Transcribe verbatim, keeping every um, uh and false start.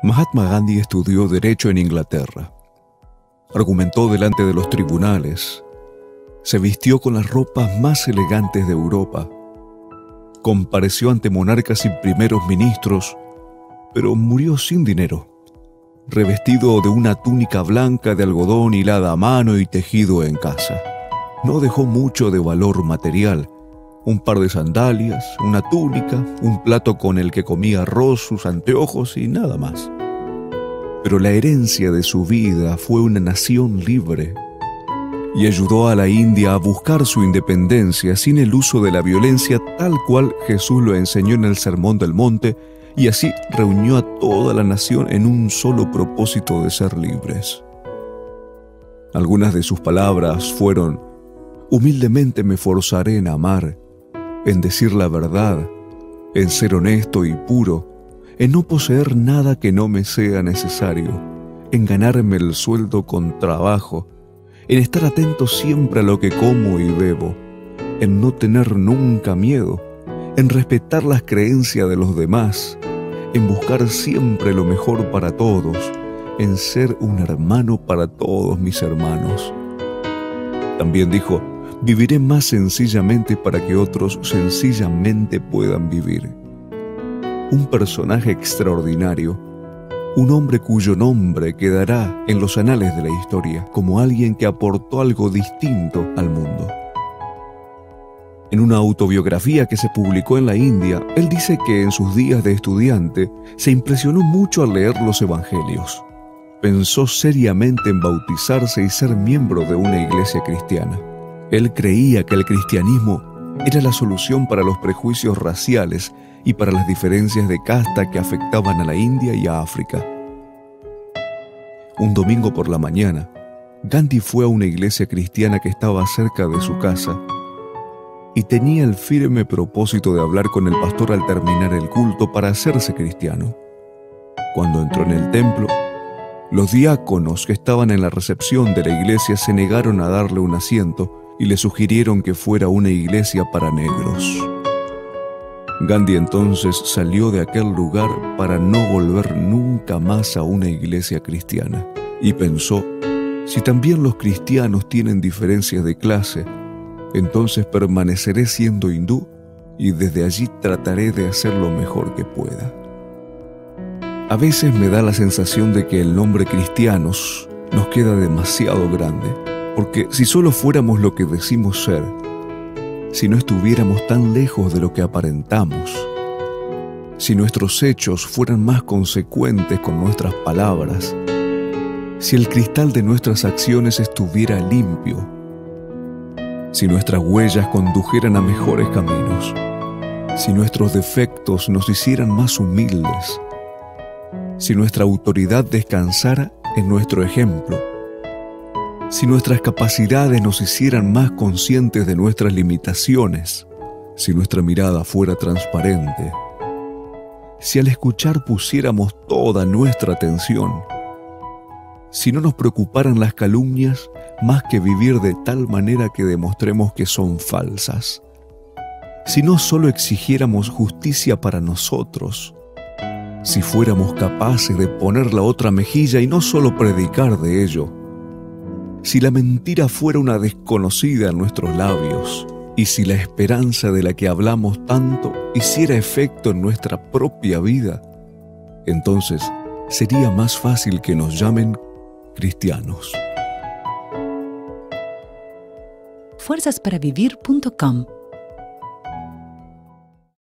Mahatma Gandhi estudió Derecho en Inglaterra. Argumentó delante de los tribunales. Se vistió con las ropas más elegantes de Europa. Compareció ante monarcas y primeros ministros, pero murió sin dinero, revestido de una túnica blanca de algodón hilada a mano y tejido en casa. No dejó mucho de valor material: un par de sandalias, una túnica, un plato con el que comía arroz, sus anteojos y nada más. Pero la herencia de su vida fue una nación libre, y ayudó a la India a buscar su independencia sin el uso de la violencia, tal cual Jesús lo enseñó en el Sermón del Monte, y así reunió a toda la nación en un solo propósito de ser libres. Algunas de sus palabras fueron: humildemente me forzaré en amar, en decir la verdad, en ser honesto y puro, en no poseer nada que no me sea necesario, en ganarme el sueldo con trabajo, en estar atento siempre a lo que como y bebo, en no tener nunca miedo, en respetar las creencias de los demás, en buscar siempre lo mejor para todos, en ser un hermano para todos mis hermanos. También dijo: viviré más sencillamente para que otros sencillamente puedan vivir. Un personaje extraordinario, un hombre cuyo nombre quedará en los anales de la historia como alguien que aportó algo distinto al mundo. En una autobiografía que se publicó en la India, él dice que en sus días de estudiante se impresionó mucho al leer los evangelios. Pensó seriamente en bautizarse y ser miembro de una iglesia cristiana. Él creía que el cristianismo era la solución para los prejuicios raciales y para las diferencias de casta que afectaban a la India y a África. Un domingo por la mañana, Gandhi fue a una iglesia cristiana que estaba cerca de su casa y tenía el firme propósito de hablar con el pastor al terminar el culto para hacerse cristiano. Cuando entró en el templo, los diáconos que estaban en la recepción de la iglesia se negaron a darle un asiento y le sugirieron que fuera una iglesia para negros. Gandhi entonces salió de aquel lugar para no volver nunca más a una iglesia cristiana y pensó: si también los cristianos tienen diferencias de clase, entonces permaneceré siendo hindú y desde allí trataré de hacer lo mejor que pueda. A veces me da la sensación de que el nombre cristianos nos queda demasiado grande, porque si solo fuéramos lo que decimos ser, si no estuviéramos tan lejos de lo que aparentamos, si nuestros hechos fueran más consecuentes con nuestras palabras, si el cristal de nuestras acciones estuviera limpio, si nuestras huellas condujeran a mejores caminos, si nuestros defectos nos hicieran más humildes, si nuestra autoridad descansara en nuestro ejemplo, si nuestras capacidades nos hicieran más conscientes de nuestras limitaciones, si nuestra mirada fuera transparente, si al escuchar pusiéramos toda nuestra atención, si no nos preocuparan las calumnias más que vivir de tal manera que demostremos que son falsas, si no solo exigiéramos justicia para nosotros, si fuéramos capaces de poner la otra mejilla y no solo predicar de ello, si la mentira fuera una desconocida en nuestros labios, y si la esperanza de la que hablamos tanto hiciera efecto en nuestra propia vida, entonces sería más fácil que nos llamen cristianos. fuerzas para vivir punto com